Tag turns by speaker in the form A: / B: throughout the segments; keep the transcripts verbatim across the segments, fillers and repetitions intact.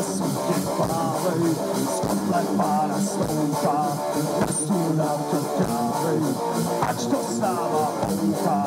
A: sítě pálej, z kotle pána stoupá, na stůl nám to dávej, ať to s náma poutá.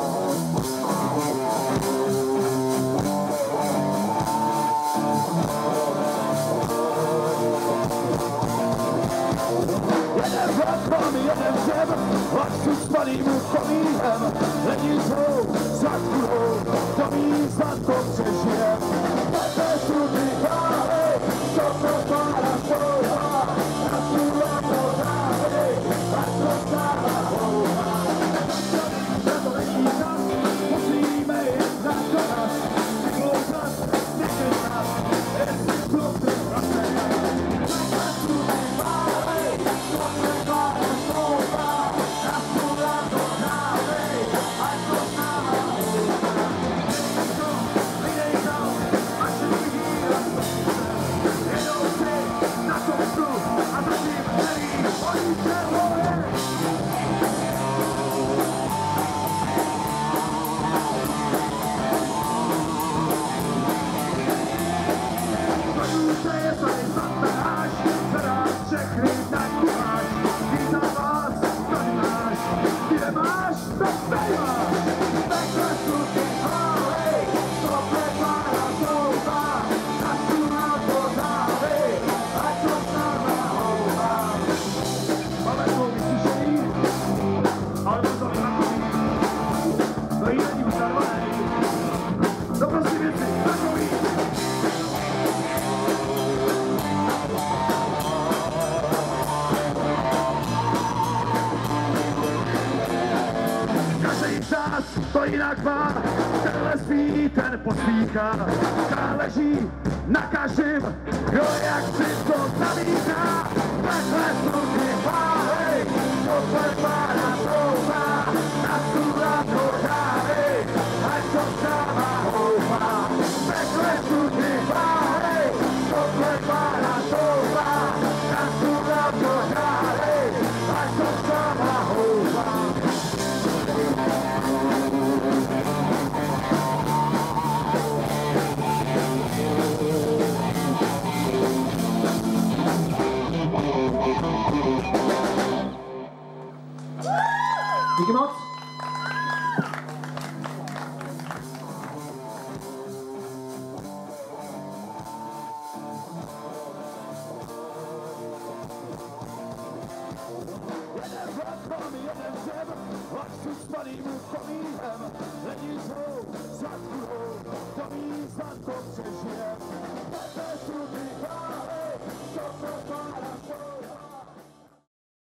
A: Jeden vlak mám jeden zem, vlak si s paným komínem, není zhou, zakudou, to místa to přežijem. Takhle strudy dávej, to pro pána stoupá, na stůl nám to dávej, ať to s náma poutá. Na to není čas, musíme jít na čas, vykloukat, nechej nás, jestli kluci zase. Takhle strudy dávej, to pro pána stoupá, na stůl nám to dávej, ať to s náma poutá. Vydej tam, ať se vyhýra, jedou si na kostu a zatím celý oni se boje. Kojůce je tady zatáš, zvedá všechny tak máš, ty za vás tady máš, ty nemáš, tak tady máš. Takhle sluky hálej, to prepána stoupá, na stůl nám to dávej, ať to s náma houpá. Máme svou vystišení, ale to jsou takový, to jí není už narvanej, to prostě věci takový. Každej z nás to jinak má, tenhle spí, ten pospíchá, záleží na každým, kdo jak si to zamíchá. Takhle sluky pálej, tohle pána stoupá, na stůl nám to dávej, ať to s náma houpá. Takhle sluky pálej, tohle pána stoupá, na stůl nám to dávej, ať to s náma houpá.
B: Díky moc.
A: Jeden vlak mám jeden zem, vlak si s paným komínem, není zhou, zakudou,